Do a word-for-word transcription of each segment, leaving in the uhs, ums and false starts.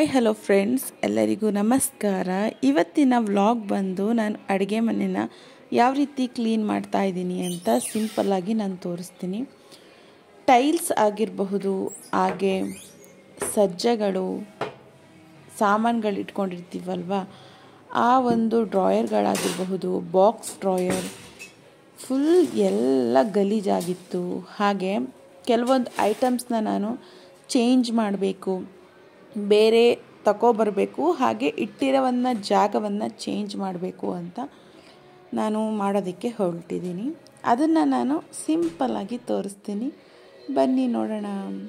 Hi hello friends, ಎಲ್ಲರಿಗೂ ನಮಸ್ಕಾರ. ಇವತ್ತಿನ ವ್ಲಾಗ್ ಬಂದು ನಾನು ಅಡುಗೆ ಮನೆನ ಯಾವ ರೀತಿ ಕ್ಲೀನ್ ಮಾಡ್ತಾ ಇದ್ದೀನಿ ಅಂತ ಸಿಂಪಲ್ಲಾಗಿ ನಾನು ತೋರಿಸ್ತೀನಿ. ಟೈಲ್ಸ್ ಆಗಿರಬಹುದು, ಹಾಗೆ ಸಜ್ಜೆಗಳು, ಸಾಮಾನುಗಳು ಇಟ್ಕೊಂಡಿರ್ತೀವಲ್ವ, ಆ ಒಂದು ಡ್ರಾಯರ್ಗಳಾಗಿರಬಹುದು, ಬಾಕ್ಸ್ ಡ್ರಾಯರ್ ಫುಲ್ ಎಲ್ಲ ಗಲೀಜಾಗಿತ್ತು. ಹಾಗೆ ಕೆಲವೊಂದು ಐಟಮ್ಸ್ನ ನಾನು ಚೇಂಜ್ ಮಾಡಬೇಕು, ಬೇರೆ ತಗೊಬರಬೇಕು, ಹಾಗೆ ಇಟ್ಟಿರೋವನ್ನ ಜಾಗವನ್ನು ಚೇಂಜ್ ಮಾಡಬೇಕು ಅಂತ ನಾನು ಮಾಡೋದಕ್ಕೆ ಹೊರಟಿದ್ದೀನಿ. ಅದನ್ನು ನಾನು ಸಿಂಪಲ್ಲಾಗಿ ತೋರಿಸ್ತೀನಿ, ಬನ್ನಿ ನೋಡೋಣ.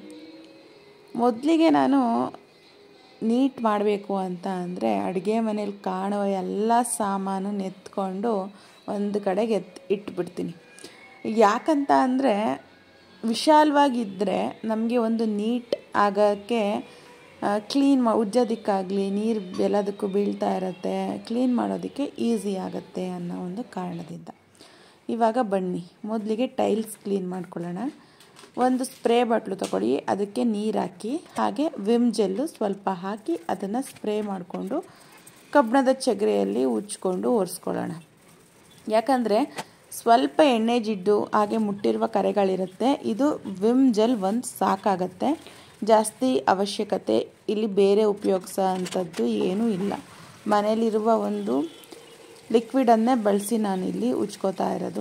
ಮೊದಲಿಗೆ ನಾನು ನೀಟ್ ಮಾಡಬೇಕು ಅಂತ ಅಂದರೆ ಅಡುಗೆ ಮನೇಲಿ ಕಾಣುವ ಎಲ್ಲ ಸಾಮಾನು ಎತ್ಕೊಂಡು ಒಂದು ಕಡೆಗೆ ಎತ್ ಇಟ್ಬಿಡ್ತೀನಿ. ಯಾಕಂತ ಅಂದರೆ ವಿಶಾಲವಾಗಿದ್ದರೆ ನಮಗೆ ಒಂದು ನೀಟ್ ಆಗೋಕ್ಕೆ, ಕ್ಲೀನ್ ಮಾ ಉಜ್ಜೋದಕ್ಕಾಗಲಿ ನೀರು ಎಲ್ಲದಕ್ಕೂ ಬೀಳ್ತಾ ಇರುತ್ತೆ, ಕ್ಲೀನ್ ಮಾಡೋದಕ್ಕೆ ಈಸಿ ಆಗುತ್ತೆ ಅನ್ನೋ ಒಂದು ಕಾರಣದಿಂದ. ಇವಾಗ ಬನ್ನಿ ಮೊದಲಿಗೆ ಟೈಲ್ಸ್ ಕ್ಲೀನ್ ಮಾಡ್ಕೊಳ್ಳೋಣ. ಒಂದು ಸ್ಪ್ರೇ ಬಾಟ್ಲು ತಗೊಳ್ಳಿ, ಅದಕ್ಕೆ ನೀರು ಹಾಕಿ ಹಾಗೆ ವಿಮ್ ಜೆಲ್ಲು ಸ್ವಲ್ಪ ಹಾಕಿ ಅದನ್ನು ಸ್ಪ್ರೇ ಮಾಡಿಕೊಂಡು ಕಬ್ಬಿಣದ ಚಗರೆಯಲ್ಲಿ ಉಜ್ಕೊಂಡು ಒರೆಸ್ಕೊಳ್ಳೋಣ. ಯಾಕಂದರೆ ಸ್ವಲ್ಪ ಎಣ್ಣೆ ಜಿಡ್ಡು ಹಾಗೆ ಮುಟ್ಟಿರುವ ಕರೆಗಳಿರುತ್ತೆ. ಇದು ವಿಮ್ ಜೆಲ್ ಒಂದು ಸಾಕಾಗತ್ತೆ, ಜಾಸ್ತಿ ಅವಶ್ಯಕತೆ ಇಲ್ಲಿ ಬೇರೆ ಉಪಯೋಗಿಸೋ ಅಂಥದ್ದು ಏನೂ ಇಲ್ಲ. ಮನೇಲಿರುವ ಒಂದು ಲಿಕ್ವಿಡನ್ನೇ ಬಳಸಿ ನಾನಿಲ್ಲಿ ಉಜ್ಕೋತಾ ಇರೋದು.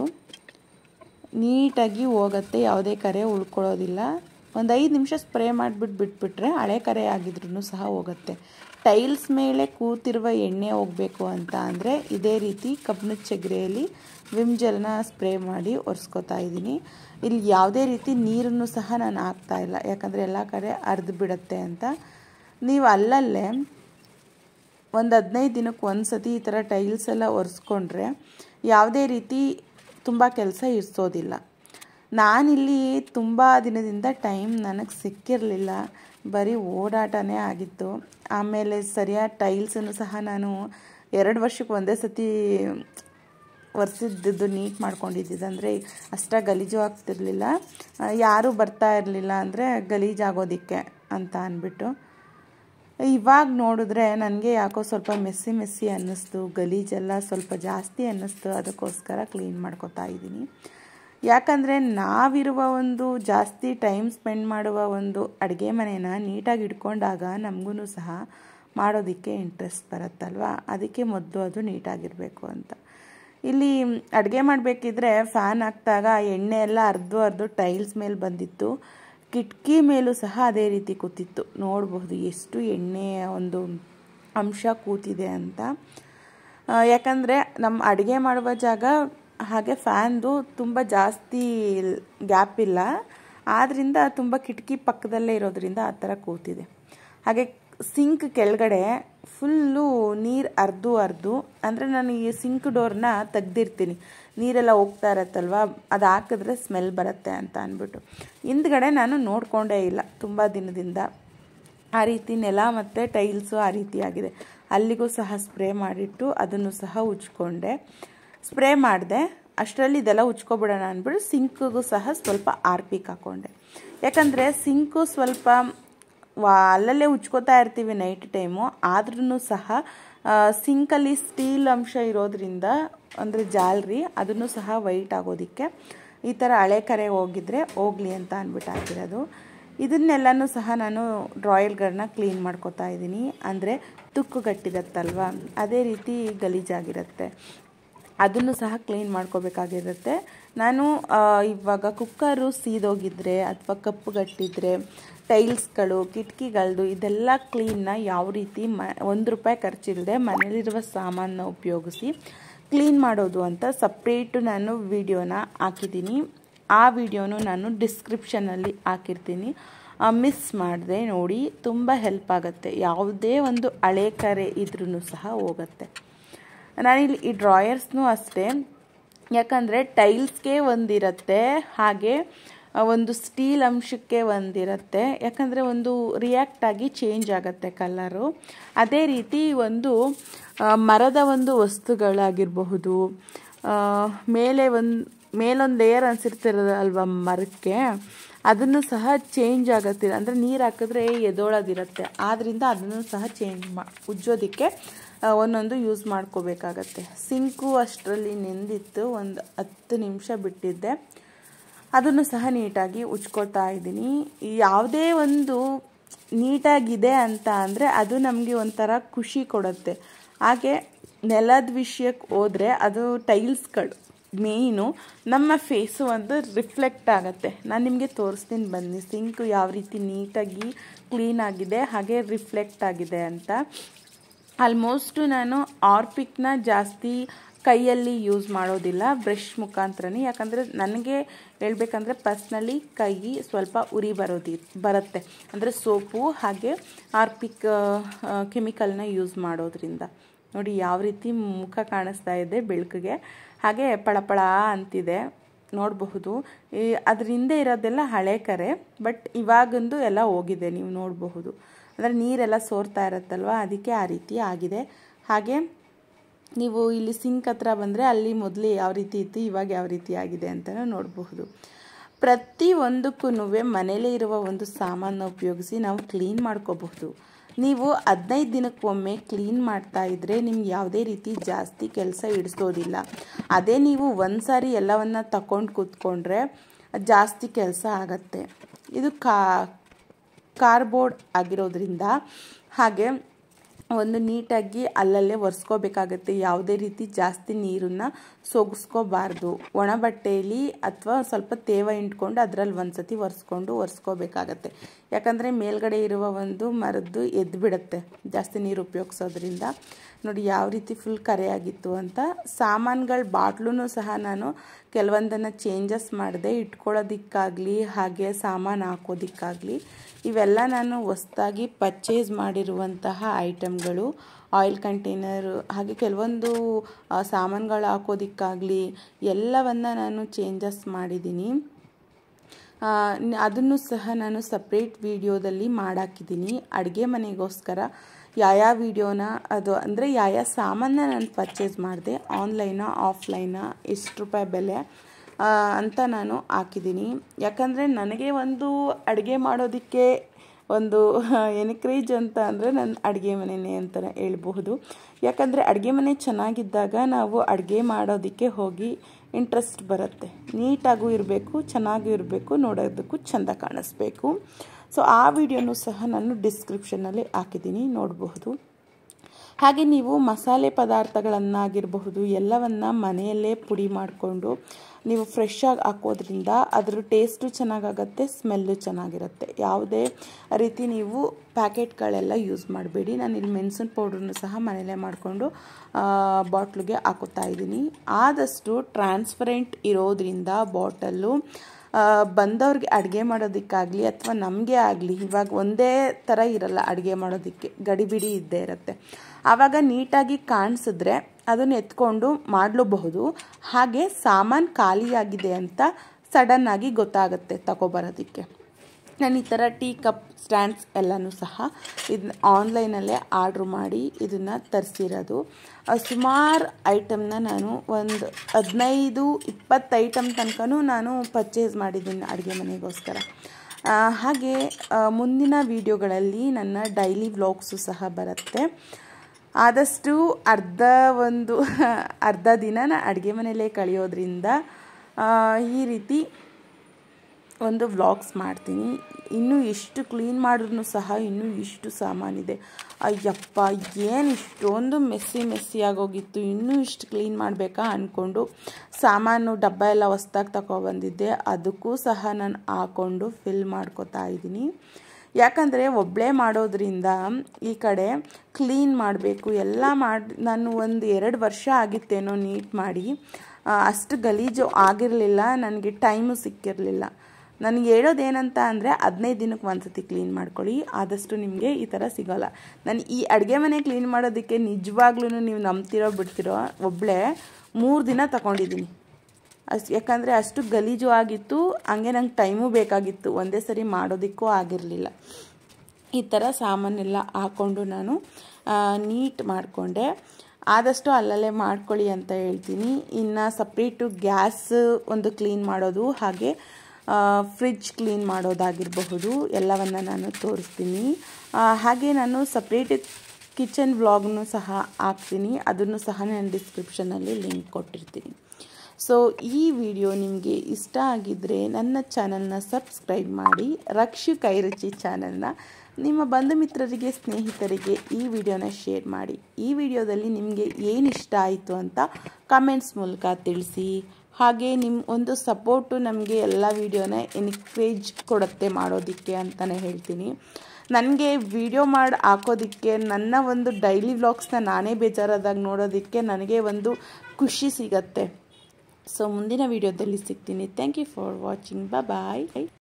ನೀಟಾಗಿ ಹೋಗುತ್ತೆ, ಯಾವುದೇ ಕರೆ ಉಳ್ಕೊಳ್ಳೋದಿಲ್ಲ. ಒಂದು ಐದು ನಿಮಿಷ ಸ್ಪ್ರೇ ಮಾಡಿಬಿಟ್ಟು ಬಿಟ್ಬಿಟ್ರೆ ಹಳೆ ಕರೆ ಆಗಿದ್ರೂ ಸಹ ಹೋಗುತ್ತೆ. ಟೈಲ್ಸ್ ಮೇಲೆ ಕೂತಿರುವ ಎಣ್ಣೆ ಹೋಗಬೇಕು ಅಂತ ಅಂದರೆ ಇದೇ ರೀತಿ ಕಬ್ಬಿಣದ ಚಗರೆಯಲ್ಲಿ ವಿಮ್ ಜೆಲ್ನ ಸ್ಪ್ರೇ ಮಾಡಿ ಒರೆಸ್ಕೋತಾ ಇದ್ದೀನಿ. ಇಲ್ಲಿ ಯಾವುದೇ ರೀತಿ ನೀರನ್ನು ಸಹ ನಾನು ಹಾಕ್ತಾ ಇಲ್ಲ, ಯಾಕಂದರೆ ಎಲ್ಲ ಕಡೆ ಅರ್ದು ಬಿಡುತ್ತೆ ಅಂತ. ನೀವು ಅಲ್ಲಲ್ಲೇ ಒಂದು ಹದಿನೈದು ದಿನಕ್ಕೆ ಒಂದು ಸತಿ ಈ ಥರ ಟೈಲ್ಸ್ ಎಲ್ಲ ಒರೆಸ್ಕೊಂಡ್ರೆ ಯಾವುದೇ ರೀತಿ ತುಂಬ ಕೆಲಸ ಇರಿಸೋದಿಲ್ಲ. ನಾನಿಲ್ಲಿ ತುಂಬ ದಿನದಿಂದ ಟೈಮ್ ನನಗೆ ಸಿಕ್ಕಿರಲಿಲ್ಲ, ಬರೀ ಓಡಾಟನೇ ಆಗಿತ್ತು. ಆಮೇಲೆ ಸರಿಯಾದ ಟೈಲ್ಸನ್ನು ಸಹ ನಾನು ಎರಡು ವರ್ಷಕ್ಕೆ ಒಂದೇ ಸತಿ ಒರೆಸಿದ್ದು ನೀಟ್ ಮಾಡ್ಕೊಂಡಿದ್ದಿದ್ದು, ಅಂದರೆ ಅಷ್ಟಾಗಿ ಗಲೀಜು ಆಗ್ತಿರಲಿಲ್ಲ. ಯಾರೂ ಬರ್ತಾ ಇರಲಿಲ್ಲ ಅಂದರೆ ಗಲೀಜಾಗೋದಕ್ಕೆ ಅಂತ ಅಂದ್ಬಿಟ್ಟು. ಇವಾಗ ನೋಡಿದ್ರೆ ನನಗೆ ಯಾಕೋ ಸ್ವಲ್ಪ ಮೆಸ್ಸಿ ಮೆಸ್ಸಿ ಅನ್ನಿಸ್ತು, ಗಲೀಜೆಲ್ಲ ಸ್ವಲ್ಪ ಜಾಸ್ತಿ ಅನ್ನಿಸ್ತು. ಅದಕ್ಕೋಸ್ಕರ ಕ್ಲೀನ್ ಮಾಡ್ಕೋತಾ ಇದ್ದೀನಿ. ಯಾಕಂದರೆ ನಾವಿರುವ ಒಂದು ಜಾಸ್ತಿ ಟೈಮ್ ಸ್ಪೆಂಡ್ ಮಾಡುವ ಒಂದು ಅಡುಗೆ ಮನೇನ ನೀಟಾಗಿ ಇಟ್ಕೊಂಡಾಗ ನಮಗೂ ಸಹ ಮಾಡೋದಕ್ಕೆ ಇಂಟ್ರೆಸ್ಟ್ ಬರುತ್ತಲ್ವ. ಅದಕ್ಕೆ ಮೊದಲು ಅದು ನೀಟಾಗಿರಬೇಕು ಅಂತ. ಇಲ್ಲಿ ಅಡುಗೆ ಮಾಡಬೇಕಿದ್ರೆ ಫ್ಯಾನ್ ಹಾಕಿದಾಗ ಎಣ್ಣೆ ಎಲ್ಲ ಅರ್ಧ ಅರ್ಧ ಟೈಲ್ಸ್ ಮೇಲೆ ಬಂದಿತ್ತು, ಕಿಟಕಿ ಮೇಲೂ ಸಹ ಅದೇ ರೀತಿ ಕೂತಿತ್ತು. ನೋಡಬಹುದು ಎಷ್ಟು ಎಣ್ಣೆಯ ಒಂದು ಅಂಶ ಕೂತಿದೆ ಅಂತ. ಯಾಕಂದರೆ ನಮ್ಮ ಅಡುಗೆ ಮಾಡುವ ಜಾಗ ಹಾಗೆ ಫ್ಯಾನ್ದು ತುಂಬ ಜಾಸ್ತಿ ಗ್ಯಾಪ್ ಇಲ್ಲ, ಆದ್ದರಿಂದ ತುಂಬ ಕಿಟಕಿ ಪಕ್ಕದಲ್ಲೇ ಇರೋದ್ರಿಂದ ಆ ಥರ ಕೂತಿದೆ. ಹಾಗೆ ಸಿಂಕ್ ಕೆಳಗಡೆ ಫುಲ್ಲು ನೀರು ಅರ್ದು ಅರ್ದು, ಅಂದರೆ ನಾನು ಈ ಸಿಂಕ್ ಡೋರ್ನ ತೆಗ್ದಿರ್ತೀನಿ, ನೀರೆಲ್ಲ ಹೋಗ್ತಾ ಇರತ್ತಲ್ವ, ಅದು ಹಾಕಿದ್ರೆ ಸ್ಮೆಲ್ ಬರುತ್ತೆ ಅಂತ ಅಂದ್ಬಿಟ್ಟು. ಹಿಂದ್ಗಡೆ ನಾನು ನೋಡಿಕೊಂಡೇ ಇಲ್ಲ ತುಂಬ ದಿನದಿಂದ. ಆ ರೀತಿ ನೆಲ ಮತ್ತು ಟೈಲ್ಸು ಆ ರೀತಿಯಾಗಿದೆ. ಅಲ್ಲಿಗೂ ಸಹ ಸ್ಪ್ರೇ ಮಾಡಿಟ್ಟು ಅದನ್ನು ಸಹ ಉಜ್ಕೊಂಡೆ. ಸ್ಪ್ರೇ ಮಾಡಿದೆ, ಅಷ್ಟರಲ್ಲಿ ಇದೆಲ್ಲ ಉಜ್ಕೊಬಿಡೋಣ ಅಂದ್ಬಿಟ್ಟು ಸಿಂಕ್ಗೂ ಸಹ ಸ್ವಲ್ಪ ಆರ್ಪಿಕ್ ಹಾಕ್ಕೊಂಡೆ. ಯಾಕಂದರೆ ಸಿಂಕು ಸ್ವಲ್ಪ ವಾ ಅಲ್ಲಲ್ಲೇ ಉಜ್ಕೋತಾ ಇರ್ತೀವಿ ನೈಟ್ ಟೈಮು, ಆದ್ರೂ ಸಹ ಸಿಂಕಲ್ಲಿ ಸ್ಟೀಲ್ ಅಂಶ ಇರೋದ್ರಿಂದ, ಅಂದರೆ ಜಾಲರಿ, ಅದನ್ನು ಸಹ ವೈಟ್ ಆಗೋದಕ್ಕೆ ಈ ಥರ ಹಳೆ ಕರೆ ಹೋಗಿದ್ರೆ ಹೋಗಲಿ ಅಂತ ಅಂದ್ಬಿಟ್ಟು ಹಾಕಿರೋದು. ಇದನ್ನೆಲ್ಲನೂ ಸಹ ನಾನು ಡ್ರಾಯರ್ಗಳನ್ನ ಕ್ಲೀನ್ ಮಾಡ್ಕೋತಾ ಇದ್ದೀನಿ. ಅಂದರೆ ತುಕ್ಕು ಗಟ್ಟಿರತ್ತಲ್ವ, ಅದೇ ರೀತಿ ಗಲೀಜಾಗಿರುತ್ತೆ, ಅದನ್ನು ಸಹ ಕ್ಲೀನ್ ಮಾಡ್ಕೋಬೇಕಾಗಿರುತ್ತೆ. ನಾನು ಇವಾಗ ಕುಕ್ಕರು ಸೀದೋಗಿದ್ರೆ ಅಥವಾ ಕಪ್ಪು ಗಟ್ಟಿದ್ರೆ, ಟೈಲ್ಸ್ಗಳು, ಕಿಟಕಿಗಳದ್ದು ಇದೆಲ್ಲ ಕ್ಲೀನ್ನ ಯಾವ ರೀತಿ ಮ ಒಂದು ರೂಪಾಯಿ ಖರ್ಚಿಲ್ಲದೆ ಮನೇಲಿರುವ ಸಾಮಾನನ್ನ ಉಪಯೋಗಿಸಿ ಕ್ಲೀನ್ ಮಾಡೋದು ಅಂತ ಸಪ್ರೇಟು ನಾನು ವಿಡಿಯೋನ ಹಾಕಿದ್ದೀನಿ. ಆ ವಿಡಿಯೋನು ನಾನು ಡಿಸ್ಕ್ರಿಪ್ಷನಲ್ಲಿ ಹಾಕಿರ್ತೀನಿ, ಮಿಸ್ ಮಾಡಿದೆ ನೋಡಿ. ತುಂಬ ಹೆಲ್ಪ್ ಆಗುತ್ತೆ, ಯಾವುದೇ ಒಂದು ಹಳೆ ಕರೆ ಇದ್ರೂ ಸಹ ಹೋಗುತ್ತೆ. ನಾನಿಲ್ಲಿ ಈ ಡ್ರಾಯರ್ಸ್ನೂ ಅಷ್ಟೇ, ಯಾಕಂದರೆ ಟೈಲ್ಸ್ಗೆ ಒಂದಿರುತ್ತೆ, ಹಾಗೆ ಒಂದು ಸ್ಟೀಲ್ ಅಂಶಕ್ಕೆ ಒಂದಿರುತ್ತೆ. ಯಾಕಂದರೆ ಒಂದು ರಿಯಾಕ್ಟ್ ಆಗಿ ಚೇಂಜ್ ಆಗುತ್ತೆ ಕಲರು. ಅದೇ ರೀತಿ ಒಂದು ಮರದ ಒಂದು ವಸ್ತುಗಳಾಗಿರಬಹುದು, ಮೇಲೆ ಒಂದು ಮೇಲೊಂದು ಲೇಯರ್ ಅನಿಸಿರ್ತಿರೋದಲ್ವ ಮರಕ್ಕೆ, ಅದನ್ನು ಸಹ ಚೇಂಜ್ ಆಗುತ್ತೆ. ಅಂದರೆ ನೀರು ಹಾಕಿದ್ರೆ ಎದೋಳೋದಿರುತ್ತೆ, ಆದ್ದರಿಂದ ಅದನ್ನು ಸಹ ಚೇಂಜ್ ಮಾ ಉಜ್ಜೋದಕ್ಕೆ ಒಂದೊಂದು ಯೂಸ್ ಮಾಡ್ಕೋಬೇಕಾಗತ್ತೆ. ಸಿಂಕು ಅಷ್ಟರಲ್ಲಿ ನೆಂದಿತ್ತು, ಒಂದು ಹತ್ತು ನಿಮಿಷ ಬಿಟ್ಟಿದ್ದೆ. ಅದನ್ನು ಸಹ ನೀಟಾಗಿ ಉಜ್ಕೊಳ್ತಾ ಇದ್ದೀನಿ. ಯಾವುದೇ ಒಂದು ನೀಟಾಗಿದೆ ಅಂತ ಅಂದರೆ ಅದು ನಮಗೆ ಒಂಥರ ಖುಷಿ ಕೊಡುತ್ತೆ. ಹಾಗೆ ನೆಲದ ವಿಷಯಕ್ಕೆ ಹೋದರೆ ಅದು ಟೈಲ್ಸ್ಗಳು ಮೇಯ್ನು ನಮ್ಮ ಫೇಸು ಒಂದು ರಿಫ್ಲೆಕ್ಟ್ ಆಗುತ್ತೆ. ನಾನು ನಿಮಗೆ ತೋರಿಸ್ತೀನಿ ಬನ್ನಿ ಸಿಂಕು ಯಾವ ರೀತಿ ನೀಟಾಗಿ ಕ್ಲೀನಾಗಿದೆ ಹಾಗೆ ರಿಫ್ಲೆಕ್ಟ್ ಆಗಿದೆ ಅಂತ. ಆಲ್ಮೋಸ್ಟು ನಾನು ಆರ್ಪಿಕ್ನ ಜಾಸ್ತಿ ಕೈಯಲ್ಲಿ ಯೂಸ್ ಮಾಡೋದಿಲ್ಲ, ಬ್ರಷ್ ಮುಖಾಂತರನೇ. ಯಾಕಂದರೆ ನನಗೆ ಹೇಳ್ಬೇಕಂದ್ರೆ ಪರ್ಸ್ನಲಿ ಕೈ ಸ್ವಲ್ಪ ಉರಿ ಬರೋದಿ ಬರುತ್ತೆ ಅಂದರೆ ಸೋಪು ಹಾಗೆ ಆರ್ಪಿಕ್ ಕೆಮಿಕಲ್ನ ಯೂಸ್ ಮಾಡೋದ್ರಿಂದ. ನೋಡಿ ಯಾವ ರೀತಿ ಮುಖ ಕಾಣಿಸ್ತಾ ಇದೆ ಬೆಳಕಿಗೆ, ಹಾಗೆ ಪಳಪಳ ಅಂತಿದೆ ನೋಡಬಹುದು. ಈ ಅದ್ರ ಹಿಂದೆ ಇರೋದೆಲ್ಲ ಹಳೆ ಕರೆ, ಬಟ್ ಇವಾಗಂದು ಎಲ್ಲ ಹೋಗಿದೆ, ನೀವು ನೋಡಬಹುದು. ಅಂದರೆ ನೀರೆಲ್ಲ ಸೋರ್ತಾ ಇರುತ್ತಲ್ವ, ಅದಕ್ಕೆ ಆ ರೀತಿ ಆಗಿದೆ. ಹಾಗೆ ನೀವು ಇಲ್ಲಿ ಸಿಂಕ್ ಹತ್ರ ಬಂದರೆ ಅಲ್ಲಿ ಮೊದಲೇ ಯಾವ ರೀತಿ ಇತ್ತು, ಇವಾಗ ಯಾವ ರೀತಿ ಆಗಿದೆ ಅಂತಲೂ ನೋಡಬಹುದು. ಪ್ರತಿ ಒಂದಕ್ಕೂ ಮನೇಲೇ ಇರುವ ಒಂದು ಸಾಮಾನು ಉಪಯೋಗಿಸಿ ನಾವು ಕ್ಲೀನ್ ಮಾಡ್ಕೋಬಹುದು. ನೀವು ಹದಿನೈದು ದಿನಕ್ಕೊಮ್ಮೆ ಕ್ಲೀನ್ ಮಾಡ್ತಾ ಇದ್ದರೆ ನಿಮ್ಗೆ ಯಾವುದೇ ರೀತಿ ಜಾಸ್ತಿ ಕೆಲಸ ಇಡಿಸೋದಿಲ್ಲ. ಅದೇ ನೀವು ಒಂದು ಸಾರಿ ಎಲ್ಲವನ್ನು ತಗೊಂಡು ಕೂತ್ಕೊಂಡ್ರೆ ಜಾಸ್ತಿ ಕೆಲಸ ಆಗತ್ತೆ. ಇದು ಕಾ ಕಾರ್ಬೋರ್ಡ್ ಆಗಿರೋದ್ರಿಂದ ಹಾಗೆ ಒಂದು ನೀಟಾಗಿ ಅಲ್ಲಲ್ಲೇ ಒರೆಸ್ಕೋಬೇಕಾಗತ್ತೆ. ಯಾವುದೇ ರೀತಿ ಜಾಸ್ತಿ ನೀರನ್ನು ಸೋಗಿಸ್ಕೋಬಾರ್ದು. ಒಣ ಬಟ್ಟೆಯಲ್ಲಿ ಅಥವಾ ಸ್ವಲ್ಪ ತೇವ ಇಂಟ್ಕೊಂಡು ಅದರಲ್ಲಿ ಒಂದು ಸತಿ ಒರೆಸ್ಕೊಂಡು ಒರೆಸ್ಕೋಬೇಕಾಗತ್ತೆ. ಯಾಕಂದರೆ ಮೇಲ್ಗಡೆ ಇರುವ ಒಂದು ಮರದ್ದು ಎದ್ದು ಬಿಡುತ್ತೆ ಜಾಸ್ತಿ ನೀರು ಉಪಯೋಗಿಸೋದ್ರಿಂದ. ನೋಡಿ ಯಾವ ರೀತಿ ಫುಲ್ ಕರೆಯಾಗಿತ್ತು ಅಂತ. ಸಾಮಾನುಗಳ ಬಾಟ್ಲೂ ಸಹ ನಾನು ಕೆಲವೊಂದನ್ನು ಚೇಂಜಸ್ ಮಾಡಿದೆ, ಇಟ್ಕೊಳ್ಳೋದಕ್ಕಾಗಲಿ ಹಾಗೆ ಸಾಮಾನು ಹಾಕೋದಕ್ಕಾಗಲಿ. ಇವೆಲ್ಲ ನಾನು ಹೊಸದಾಗಿ ಪರ್ಚೇಸ್ ಮಾಡಿರುವಂತಹ ಐಟಮ್ಗಳು. ಆಯಿಲ್ ಕಂಟೈನರು ಹಾಗೆ ಕೆಲವೊಂದು ಸಾಮಾನುಗಳು ಹಾಕೋದಕ್ಕಾಗಲಿ ಎಲ್ಲವನ್ನು ನಾನು ಚೇಂಜಸ್ ಮಾಡಿದ್ದೀನಿ. ಅದನ್ನು ಸಹ ನಾನು ಸಪ್ರೇಟ್ ವಿಡಿಯೋದಲ್ಲಿ ಮಾಡಾಕಿದ್ದೀನಿ. ಅಡುಗೆ ಮನೆಗೋಸ್ಕರ ಯಾವ್ಯಾವ ವಿಡಿಯೋನ ಅದು ಅಂದರೆ ಯಾವ್ಯಾವ ಸಾಮಾನ ನಾನು ಪರ್ಚೇಸ್ ಮಾಡಿದೆ, ಆನ್ಲೈನಾ ಆಫ್ಲೈನಾ, ಎಷ್ಟು ರೂಪಾಯಿ ಬೆಲೆ ಅಂತ ನಾನು ಹಾಕಿದ್ದೀನಿ. ಯಾಕಂದರೆ ನನಗೆ ಒಂದು ಅಡುಗೆ ಮಾಡೋದಕ್ಕೆ ಒಂದು ಎನ್ಕರೇಜ್ ಅಂತ ಅಂದರೆ ನನ್ನ ಅಡುಗೆ ಮನೆಯೇ ಅಂತಲೇ ಹೇಳ್ಬಹುದು. ಯಾಕಂದರೆ ಅಡುಗೆ ಮನೆ ಚೆನ್ನಾಗಿದ್ದಾಗ ನಾವು ಅಡುಗೆ ಮಾಡೋದಕ್ಕೆ ಹೋಗಿ ಇಂಟ್ರೆಸ್ಟ್ ಬರುತ್ತೆ. ನೀಟಾಗೂ ಇರಬೇಕು, ಚೆನ್ನಾಗೂ ಇರಬೇಕು, ನೋಡೋದಕ್ಕೂ ಚೆಂದ ಕಾಣಿಸ್ಬೇಕು. ಸೊ ಆ ವಿಡಿಯೋನೂ ಸಹ ನಾನು ಡಿಸ್ಕ್ರಿಪ್ಷನ್ನಲ್ಲಿ ಹಾಕಿದ್ದೀನಿ, ನೋಡಬಹುದು. ಹಾಗೆ ನೀವು ಮಸಾಲೆ ಪದಾರ್ಥಗಳನ್ನಾಗಿರಬಹುದು ಎಲ್ಲವನ್ನು ಮನೆಯಲ್ಲೇ ಪುಡಿ ಮಾಡಿಕೊಂಡು ನೀವು ಫ್ರೆಶ್ ಆಗಿ ಹಾಕೋದ್ರಿಂದ ಅದ್ರ ಟೇಸ್ಟು ಚೆನ್ನಾಗಾಗತ್ತೆ, ಸ್ಮೆಲ್ಲು ಚೆನ್ನಾಗಿರುತ್ತೆ. ಯಾವುದೇ ರೀತಿ ನೀವು ಪ್ಯಾಕೆಟ್ಗಳೆಲ್ಲ ಯೂಸ್ ಮಾಡಬೇಡಿ. ನಾನು ಇಲ್ಲಿ ಮೆಣಸಿನ ಪೌಡ್ರನ್ನು ಸಹ ಮನೆಯಲ್ಲೇ ಮಾಡಿಕೊಂಡು ಬಾಟ್ಲಿಗೆ ಹಾಕೋತಾ ಇದ್ದೀನಿ. ಆದಷ್ಟು ಟ್ರಾನ್ಸ್ಪರೆಂಟ್ ಇರೋದ್ರಿಂದ ಬಾಟಲ್ಲು ಬಂದವ್ರಿಗೆ ಅಡುಗೆ ಮಾಡೋದಕ್ಕಾಗಲಿ ಅಥವಾ ನಮಗೆ ಆಗಲಿ ಇವಾಗ ಒಂದೇ ಥರ ಇರಲ್ಲ ಅಡುಗೆ ಮಾಡೋದಕ್ಕೆ, ಗಡಿಬಿಡಿ ಇದ್ದೇ ಇರುತ್ತೆ. ಆವಾಗ ನೀಟಾಗಿ ಕಾಣಿಸಿದ್ರೆ ಅದನ್ನು ಎತ್ಕೊಂಡು ಮಾಡಲೂಬಹುದು. ಹಾಗೆ ಸಾಮಾನು ಖಾಲಿಯಾಗಿದೆ ಅಂತ ಸಡನ್ನಾಗಿ ಗೊತ್ತಾಗುತ್ತೆ ತಗೊಬರೋದಕ್ಕೆ. ನಾನು ಈ ಥರ ಟೀ ಕಪ್ ಸ್ಟ್ಯಾಂಡ್ಸ್ ಎಲ್ಲನೂ ಸಹ ಇದನ್ನ ಆನ್ಲೈನಲ್ಲೇ ಆರ್ಡ್ರ್ ಮಾಡಿ ಇದನ್ನು ತರಿಸಿರೋದು. ಸುಮಾರು ಐಟಮ್ನ ನಾನು ಒಂದು ಹದಿನೈದು ಇಪ್ಪತ್ತು ಐಟಮ್ ತನಕನೂ ನಾನು ಪರ್ಚೇಸ್ ಮಾಡಿದ್ದೀನಿ ಅಡುಗೆ ಮನೆಗೋಸ್ಕರ. ಹಾಗೆ ಮುಂದಿನ ವಿಡಿಯೋಗಳಲ್ಲಿ ನನ್ನ ಡೈಲಿ ವ್ಲಾಗ್ಸು ಸಹ ಬರುತ್ತೆ. ಆದಷ್ಟು ಅರ್ಧ ಒಂದು ಅರ್ಧ ದಿನ ನಾನು ಅಡುಗೆ ಮನೆಯಲ್ಲೇ ಕಳೆಯೋದ್ರಿಂದ ಈ ರೀತಿ ಒಂದು ವ್ಲಾಗ್ಸ್ ಮಾಡ್ತೀನಿ. ಇನ್ನೂ ಇಷ್ಟು ಕ್ಲೀನ್ ಮಾಡಿದ್ರೂ ಸಹ ಇನ್ನೂ ಇಷ್ಟು ಸಾಮಾನಿದೆ. ಅಯ್ಯಪ್ಪ ಏನು ಇಷ್ಟೊಂದು ಮೆಸ್ಸಿ ಮೆಸ್ಸಿ ಆಗೋಗಿತ್ತು, ಇನ್ನೂ ಇಷ್ಟು ಕ್ಲೀನ್ ಮಾಡಬೇಕಾ ಅಂದ್ಕೊಂಡು ಸಾಮಾನು ಡಬ್ಬ ಎಲ್ಲ ಹೊಸ್ದಾಗಿ ತಗೊಬಂದಿದ್ದೆ, ಅದಕ್ಕೂ ಸಹ ನಾನು ಹಾಕ್ಕೊಂಡು ಫಿಲ್ ಮಾಡ್ಕೋತಾ ಇದ್ದೀನಿ. ಯಾಕಂದರೆ ಒಬ್ಬಳೇ ಮಾಡೋದ್ರಿಂದ ಈ ಕಡೆ ಕ್ಲೀನ್ ಮಾಡಬೇಕು ಎಲ್ಲ ಮಾಡಿ ನಾನು ಒಂದು ಎರಡು ವರ್ಷ ಆಗಿತ್ತೇನೋ ನೀಟ್ ಮಾಡಿ. ಅಷ್ಟು ಗಲೀಜು ಆಗಿರಲಿಲ್ಲ, ನನಗೆ ಟೈಮು ಸಿಕ್ಕಿರಲಿಲ್ಲ. ನನಗೆ ಹೇಳೋದೇನಂತ ಅಂದರೆ ಹದಿನೈದು ದಿನಕ್ಕೆ ಒಂದು ಸತಿ ಕ್ಲೀನ್ ಮಾಡ್ಕೊಳ್ಳಿ, ಆದಷ್ಟು ನಿಮಗೆ ಈ ಥರ ಸಿಗೋಲ್ಲ. ನಾನು ಈ ಅಡುಗೆ ಮನೆ ಕ್ಲೀನ್ ಮಾಡೋದಕ್ಕೆ ನಿಜವಾಗ್ಲೂ ನೀವು ನಂಬ್ತಿರೋ ಬಿಡ್ತಿರೋ ಒಬ್ಬಳೇ ಮೂರು ದಿನ ತಗೊಂಡಿದ್ದೀನಿ. ಅಷ್ಟು ಯಾಕಂದರೆ ಅಷ್ಟು ಗಲೀಜು ಆಗಿತ್ತು, ಹಂಗೆ ನಂಗೆ ಟೈಮು ಬೇಕಾಗಿತ್ತು, ಒಂದೇ ಸರಿ ಮಾಡೋದಕ್ಕೂ ಆಗಿರಲಿಲ್ಲ. ಈ ಥರ ಸಾಮಾನೆಲ್ಲ ಹಾಕ್ಕೊಂಡು ನಾನು ನೀಟ್ ಮಾಡಿಕೊಂಡೆ. ಆದಷ್ಟು ಅಲ್ಲಲ್ಲೇ ಮಾಡ್ಕೊಳ್ಳಿ ಅಂತ ಹೇಳ್ತೀನಿ. ಇನ್ನು ಸಪ್ರೇಟು ಗ್ಯಾಸ್ ಒಂದು ಕ್ಲೀನ್ ಮಾಡೋದು ಹಾಗೆ ಫ್ರಿಡ್ಜ್ ಕ್ಲೀನ್ ಮಾಡೋದಾಗಿರಬಹುದು ಎಲ್ಲವನ್ನು ನಾನು ತೋರಿಸ್ತೀನಿ. ಹಾಗೆ ನಾನು ಸಪ್ರೇಟ್ ಕಿಚನ್ ವ್ಲಾಗ್ನು ಸಹ ಹಾಕ್ತೀನಿ, ಅದನ್ನು ಸಹ ನಾನು ಡಿಸ್ಕ್ರಿಪ್ಷನಲ್ಲಿ ಲಿಂಕ್ ಕೊಟ್ಟಿರ್ತೀನಿ. ಸೊ ಈ ವಿಡಿಯೋ ನಿಮಗೆ ಇಷ್ಟ ಆಗಿದ್ದರೆ ನನ್ನ ಚಾನಲ್ನ ಸಬ್ಸ್ಕ್ರೈಬ್ ಮಾಡಿ, ರಕ್ಷು ಕೈರುಚಿ ಚಾನಲ್ನ ನಿಮ್ಮ ಬಂಧು ಮಿತ್ರರಿಗೆ ಸ್ನೇಹಿತರಿಗೆ ಈ ವಿಡಿಯೋನ ಶೇರ್ ಮಾಡಿ. ಈ ವಿಡಿಯೋದಲ್ಲಿ ನಿಮಗೆ ಏನು ಇಷ್ಟ ಆಯಿತು ಅಂತ ಕಮೆಂಟ್ಸ್ ಮೂಲಕ ತಿಳಿಸಿ. ಹಾಗೆ ನಿಮ್ಮ ಒಂದು ಸಪೋರ್ಟು ನಮಗೆ ಎಲ್ಲ ವಿಡಿಯೋನ ಎನ್ಕರೇಜ್ ಕೊಡುತ್ತೆ ಮಾಡೋದಕ್ಕೆ ಅಂತಲೇ ಹೇಳ್ತೀನಿ. ನನಗೆ ವಿಡಿಯೋ ಮಾಡಿ ಹಾಕೋದಕ್ಕೆ, ನನ್ನ ಒಂದು ಡೈಲಿ ವ್ಲಾಗ್ಸ್ನ ನಾನೇ ಬೇಜಾರಾದಾಗ ನೋಡೋದಕ್ಕೆ ನನಗೆ ಒಂದು ಖುಷಿ ಸಿಗತ್ತೆ. ಸೊ ಮುಂದಿನ ವಿಡಿಯೋದಲ್ಲಿ ಸಿಗ್ತೀನಿ. Thank you for watching. Bye.